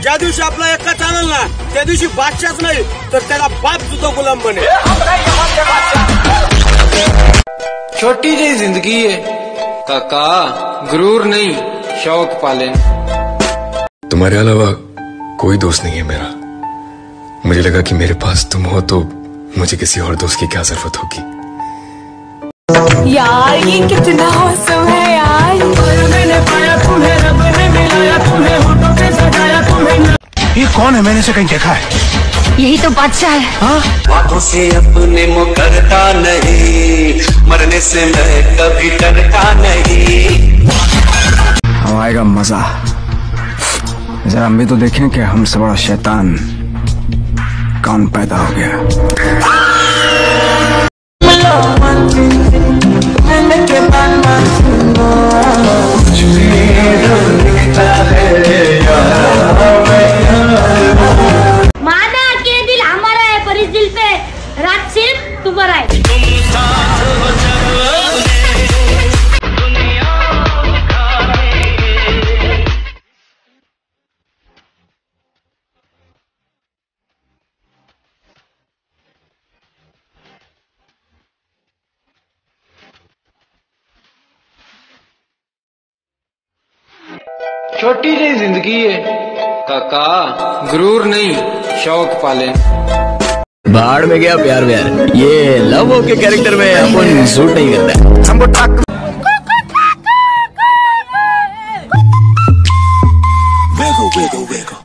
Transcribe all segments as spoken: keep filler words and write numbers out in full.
ज्या दिवशी आपला एका चालेल ना त्या दिवशी बादशाहच नाही तर त्याला बाप सुद्धा गुलाम बने। छोटी जी जिंदगी है काका, गुरूर नहीं शौक पाले। तुम्हारे अलावा कोई दोस्त नहीं है मेरा। मुझे लगा कि मेरे पास तुम हो तो मुझे किसी और दोस्त की क्या जरूरत होगी। यार ये कितना औसम है यार। मैंने पाया तुम्हें, रब ने मिलाया तुम्हें, होठों पे सजाया तुम्हें। ये कौन है? मैंने इसे कहीं देखा है। यही तो बादशाह है। हाँ? बातों से अपने मुकरता नहीं, मरने से मैं कभी डरता नहीं। अब आएगा मजा। जरा हम भी तो देखें कि हमसे बड़ा शैतान कौन पैदा हो गया। माना के दिल हमारा है पर इस दिल पे रात सिर्फ तुम्हारा है। छोटी जी जिंदगी है काका, गुरूर नहीं शौक पाले। बाढ़ में गया प्यार व्यार, ये लव हो के कैरेक्टर में अपन सूट नहीं करता। हमको टक Wiggle, wiggle, wiggle.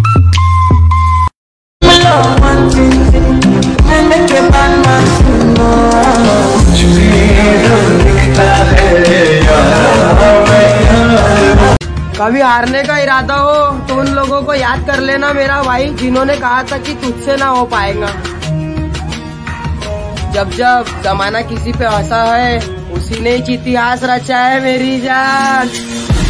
कभी हारने का इरादा हो तो उन लोगों को याद कर लेना मेरा भाई, जिन्होंने कहा था कि तुझसे ना हो पाएगा। जब जब जमाना किसी पे हंसा है उसी ने इतिहास रचा है मेरी जान।